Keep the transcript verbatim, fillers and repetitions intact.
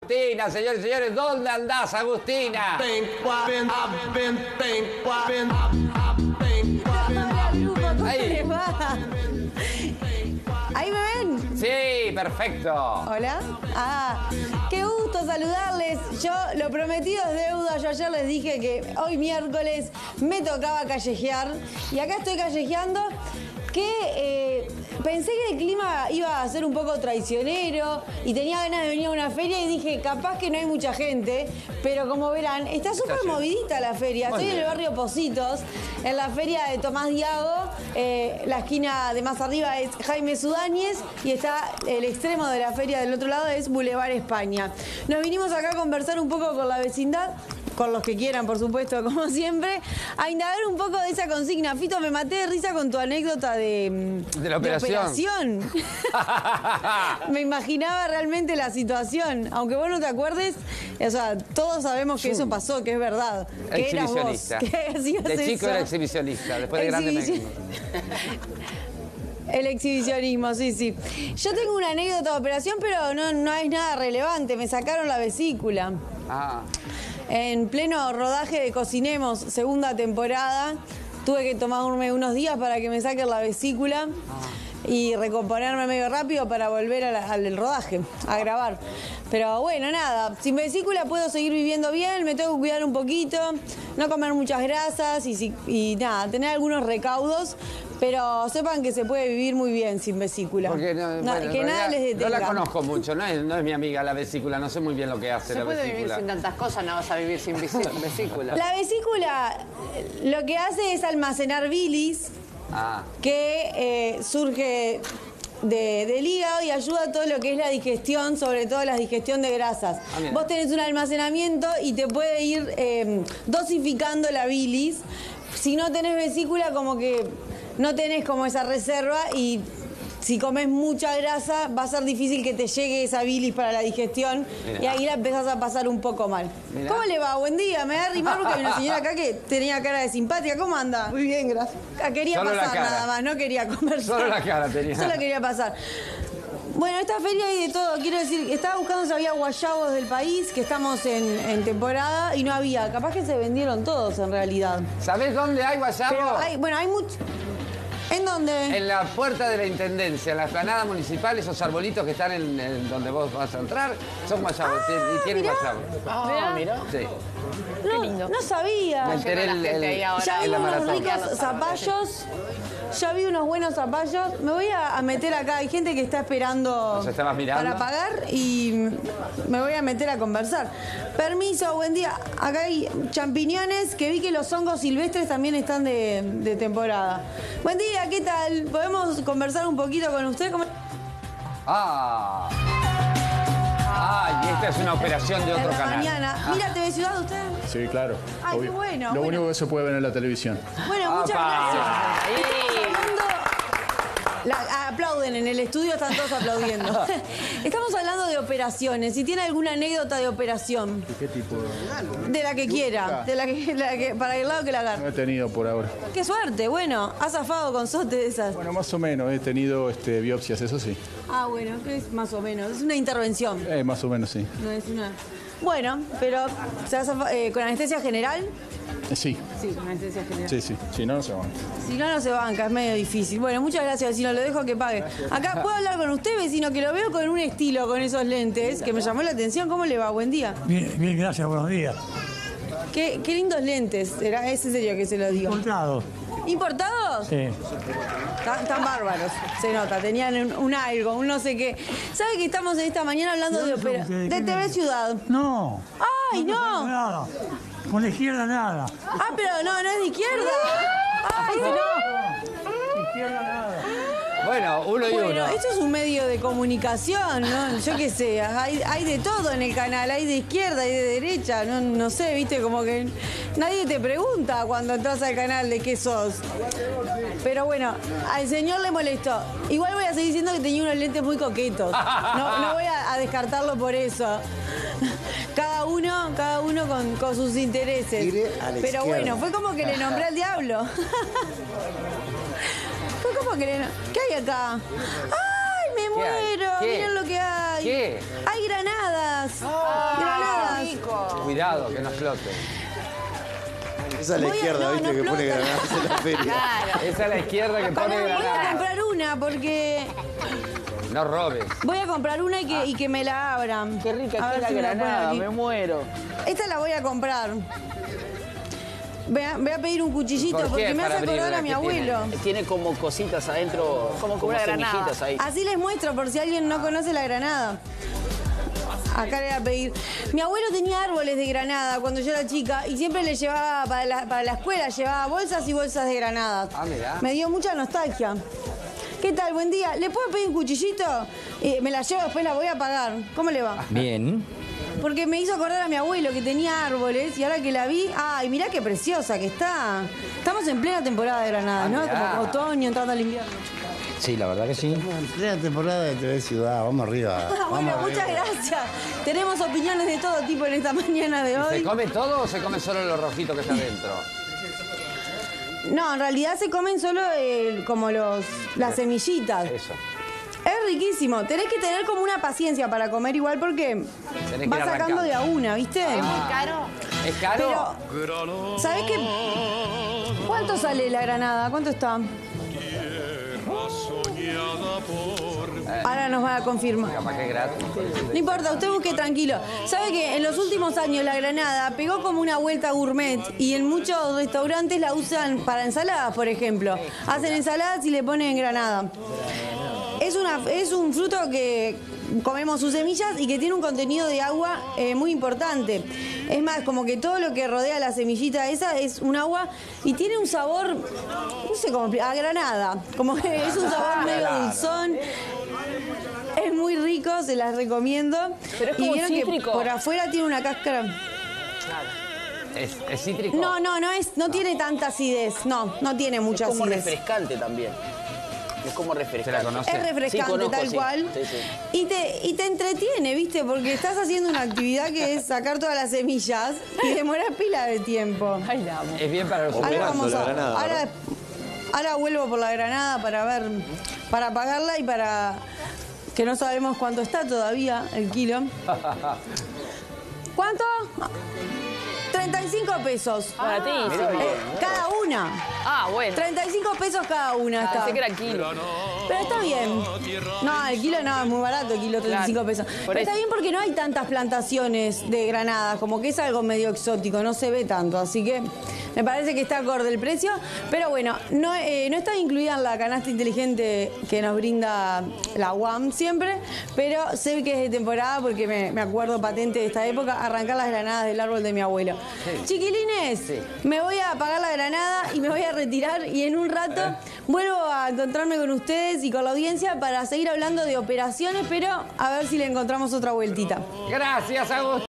Agustina, señores y señores. ¿Dónde andás, Agustina? Ahí. ¿Ahí me ven? Sí, perfecto. Hola. Ah, qué gusto saludarles. Yo, lo prometido es deuda. Yo ayer les dije que hoy miércoles me tocaba callejear. Y acá estoy callejeando. Que eh, pensé que el clima iba a ser un poco traicionero y tenía ganas de venir a una feria y dije, capaz que no hay mucha gente, pero como verán, está súper movidita la feria. Estoy en el barrio Positos, en la feria de Tomás Diago, eh, la esquina de más arriba es Jaime Sudáñez y está el extremo de la feria del otro lado es Boulevard España. Nos vinimos acá a conversar un poco con la vecindad, con los que quieran, por supuesto, como siempre, a indagar un poco de esa consigna. Fito, me maté de risa con tu anécdota de, de la operación. De operación. Me imaginaba realmente la situación. Aunque vos no te acuerdes, o sea, todos sabemos que eso pasó, que es verdad. Que eras vos. Que de chico eso. Era exhibicionista, después de grande me... El exhibicionismo, sí, sí. Yo tengo una anécdota de operación, pero no, no es nada relevante. Me sacaron la vesícula. Ah. En pleno rodaje de Cocinemos, segunda temporada, tuve que tomarme unos días para que me saquen la vesícula y recomponerme medio rápido para volver a la, al rodaje, a grabar. Pero bueno, nada, sin vesícula puedo seguir viviendo bien, me tengo que cuidar un poquito, no comer muchas grasas y, y nada, tener algunos recaudos. Pero sepan que se puede vivir muy bien sin vesícula. Porque no, no, bueno, que nada les detenga. No la conozco mucho, no es, no es mi amiga la vesícula, no sé muy bien lo que hace se la vesícula. Se puede vivir sin tantas cosas, no vas a vivir sin vesícula. La vesícula lo que hace es almacenar bilis, ah. que eh, surge de, del hígado y ayuda a todo lo que es la digestión, sobre todo la digestión de grasas. Ah, Vos tenés un almacenamiento y te puede ir eh, dosificando la bilis. Si no tenés vesícula, como que no tenés como esa reserva y si comes mucha grasa va a ser difícil que te llegue esa bilis para la digestión. Mirá. Y ahí la empezás a pasar un poco mal. Mirá. ¿Cómo le va? Buen día. Me da a rimar porque hay una señora acá que tenía cara de simpática. ¿Cómo anda? Muy bien, gracias. Quería Solo pasar nada más, no quería conversar. Solo la cara tenía. Solo quería pasar. Bueno, esta feria hay de todo. Quiero decir, estaba buscando si había guayabos del país, que estamos en, en temporada, y no había. Capaz que se vendieron todos, en realidad. ¿Sabés dónde hay guayabos? Pero hay, bueno, hay mucho... ¿En dónde? En la puerta de la Intendencia, en la explanada municipal, esos arbolitos que están en, en donde vos vas a entrar, son guayabos, ah, y tienen guayabos. Ah, mira. Sí. No, qué lindo. No sabía. Me enteré el, el, el, ya vi unos maratón. ricos zapallos. Ya vi unos buenos zapallos. Me voy a, a meter acá. Hay gente que está esperando para pagar y me voy a meter a conversar. Permiso, buen día. Acá hay champiñones que vi que los hongos silvestres también están de, de temporada. Buen día, ¿qué tal? ¿Podemos conversar un poquito con usted? ¿Cómo... Ah. Ah, y esta es una operación de otro canal. Mañana. Ah. Mira, ¿te ve Ciudad usted? Sí, claro. Ay, obvio. qué bueno. Lo bueno. único que se puede ver en la televisión. Bueno, muchas ¡Apa! gracias. Estamos hablando... La, aplauden, en el estudio están todos aplaudiendo. Estamos hablando de operaciones. Si tiene alguna anécdota de operación. ¿De qué tipo? De la que quiera. De la que, la que, para el lado que la agarre. No he tenido por ahora. Qué suerte, bueno. ¿Has zafado con sote de esas? Bueno, más o menos. He tenido este, biopsias, eso sí. Ah, bueno, ¿qué es más o menos? Es una intervención. Eh, más o menos, sí. No es una... Bueno, pero ¿se ha zafado, eh, con anestesia general? Eh, sí. Sí, con anestesia general. Sí, sí. Si no, no se van. Si no, no se banca, es medio difícil. Bueno, muchas gracias, vecino, lo dejo que pague. Acá, ¿puedo hablar con usted, vecino? Que lo veo con un estilo, con esos lentes, que me llamó la atención. ¿Cómo le va? Buen día. Bien, bien, gracias, buenos días. Qué, qué lindos lentes, era ese serio que se lo digo. Importado. ¿Importados? Sí. Tan, tan bárbaros, se nota, tenían un, un algo, un no sé qué. ¿Sabe que estamos en esta mañana hablando de ópera? De T V Ciudad. No. ¡Ay, no! Nada. Con la izquierda nada. Ah, pero no, no es de izquierda. ¡Ay, no! De izquierda nada. Bueno, uno y Bueno, uno. esto es un medio de comunicación, ¿no? Yo qué sé, hay, hay de todo en el canal, hay de izquierda, hay de derecha, no, no sé, viste, como que nadie te pregunta cuando entras al canal de qué sos. Pero bueno, al señor le molestó. Igual voy a seguir diciendo que tenía unos lentes muy coquetos. No, no voy a, a descartarlo por eso. Cada uno, cada uno con, con sus intereses. Pero bueno, fue como que le nombré al diablo. Fue como que le... ¿Qué hay acá? ¡Ay, me muero! ¿Qué? Miren lo que hay. ¿Qué? Hay granadas. Ah. Cuidado, que no explote. Esa es la Voy a- izquierda, no, ¿viste? no que pone explota. granadas en la feria. Claro. Esa es la izquierda que Pará, pone voy a granada. comprar una porque No robes. voy a comprar una y que, y que me la abran. Qué rica A que ver es la si me la ponen granada, aquí. me muero. Esta la voy a comprar. Voy a, voy a pedir un cuchillito ¿Por qué? porque me hace Para acordar a mi abrirla, ¿qué abuelo. Tiene como cositas adentro, como, como una granada. semillitas ahí. Así les muestro por si alguien no conoce la granada. Acá le voy a pedir. Mi abuelo tenía árboles de granada cuando yo era chica y siempre le llevaba para la, para la escuela, llevaba bolsas y bolsas de granadas. Ah, mirá. Me dio mucha nostalgia. ¿Qué tal? Buen día. ¿Le puedo pedir un cuchillito? Eh, me la llevo, después la voy a pagar. ¿Cómo le va? Bien. Porque me hizo acordar a mi abuelo que tenía árboles y ahora que la vi, ay, mirá qué preciosa que está. Estamos en plena temporada de granadas, Ah, ¿no? mirá. Como otoño, entrando al invierno. Sí, la verdad que sí. En plena temporada de T V Ciudad, vamos arriba. Ah, bueno, Vamos muchas arriba. gracias. Tenemos opiniones de todo tipo en esta mañana de ¿Se hoy. come todo o se come solo lo rojito que está adentro? No, en realidad se comen solo eh, como los las semillitas. Eso. Es riquísimo. Tenés que tener como una paciencia para comer igual porque Tenés que vas ir sacando arrancando. de a una, ¿viste? ¿Caro? ¿Es caro? Pero, ¿sabés qué? ¿Cuánto sale la granada? ¿Cuánto está? Ahora nos van a confirmar. Capaz que es gratis. No importa, usted busque tranquilo. ¿Sabe que en los últimos años la granada pegó como una vuelta gourmet y en muchos restaurantes la usan para ensaladas, por ejemplo? Hacen ensaladas y le ponen granada. Es, una, es un fruto que comemos sus semillas y que tiene un contenido de agua eh, muy importante. Es más, como que todo lo que rodea la semillita esa es un agua y tiene un sabor, no sé cómo explicar, a granada. Como que es un sabor medio dulzón. Es muy rico, se las recomiendo. Pero es y como vieron que cítrico. por afuera tiene una cáscara. ¿Es, es cítrico? No, no, no es, no tiene tanta acidez. No, no tiene mucha Es como acidez. refrescante también. Es como refrescante. ¿Se la conoce? Es refrescante, Sí, conozco, tal sí. cual. Sí, sí. Y, te, y te entretiene, ¿viste? Porque estás haciendo una actividad que es sacar todas las semillas y demora pila de tiempo. Ay, la amo. Es bien para los Ahora Operando vamos la a. granada, ahora, ¿verdad? ahora vuelvo por la granada para ver, para pagarla y para. Que no sabemos cuánto está todavía el kilo. ¿Cuánto? treinta y cinco pesos. Baratísimo. Eh, cada una. Ah, bueno. treinta y cinco pesos cada una está. Pensé que era kilo. Pero está bien. No, el kilo no, es muy barato el kilo, treinta y cinco pesos. Por Pero está eso. bien porque no hay tantas plantaciones de granadas, como que es algo medio exótico, no se ve tanto, así que me parece que está acorde el precio. Pero bueno, no, eh, no está incluida en la canasta inteligente que nos brinda la U A M siempre, pero sé que es de temporada porque me, me acuerdo patente de esta época, arrancar las granadas del árbol de mi abuelo. Chiquilines, Sí. me voy a apagar la granada y me voy a retirar y en un rato vuelvo a encontrarme con ustedes y con la audiencia para seguir hablando de operaciones, pero a ver si le encontramos otra vueltita. Gracias, Agustín.